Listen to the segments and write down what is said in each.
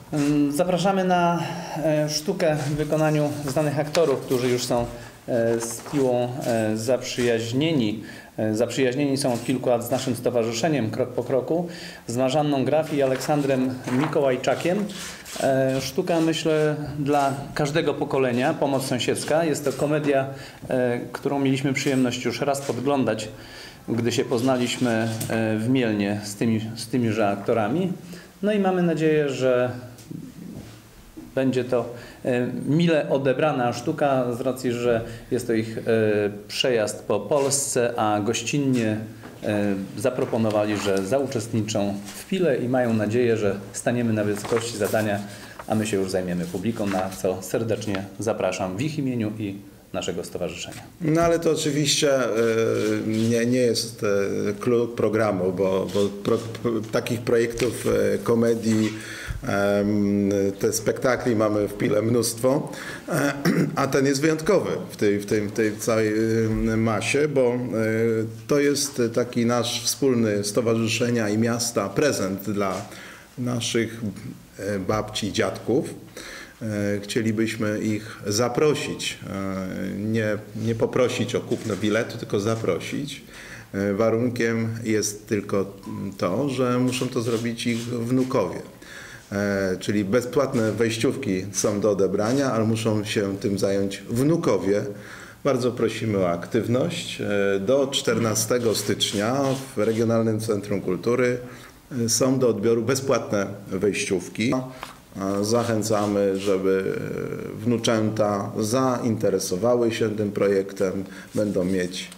Zapraszamy na sztukę w wykonaniu znanych aktorów, którzy już są z Piłą zaprzyjaźnieni. Zaprzyjaźnieni są od kilku lat z naszym stowarzyszeniem Krok po Kroku, z Marzanną Graf i Aleksandrem Mikołajczakiem. Sztuka, myślę, dla każdego pokolenia, Pomoc sąsiedzka. Jest to komedia, którą mieliśmy przyjemność już raz podglądać, gdy się poznaliśmy w Mielnie z tymiże aktorami. No i mamy nadzieję, że będzie to mile odebrana sztuka z racji, że jest to ich przejazd po Polsce, a gościnnie zaproponowali, że zauczestniczą w Pile i mają nadzieję, że staniemy na wysokości zadania, a my się już zajmiemy publiką, na co serdecznie zapraszam w ich imieniu i naszego stowarzyszenia. No ale to oczywiście nie jest klucz programu, bo takich projektów komedii, te spektakli mamy w Pile mnóstwo, a ten jest wyjątkowy w tej całej masie, bo to jest taki nasz wspólny stowarzyszenia i miasta prezent dla naszych babci i dziadków. Chcielibyśmy ich zaprosić, nie poprosić o kupno biletu, tylko zaprosić. Warunkiem jest tylko to, że muszą to zrobić ich wnukowie. Czyli bezpłatne wejściówki są do odebrania, ale muszą się tym zająć wnukowie. Bardzo prosimy o aktywność. Do 14 stycznia w Regionalnym Centrum Kultury są do odbioru bezpłatne wejściówki. Zachęcamy, żeby wnuczęta zainteresowały się tym projektem. Będą mieć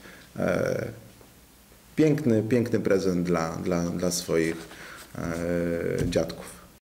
piękny prezent dla swoich dziadków.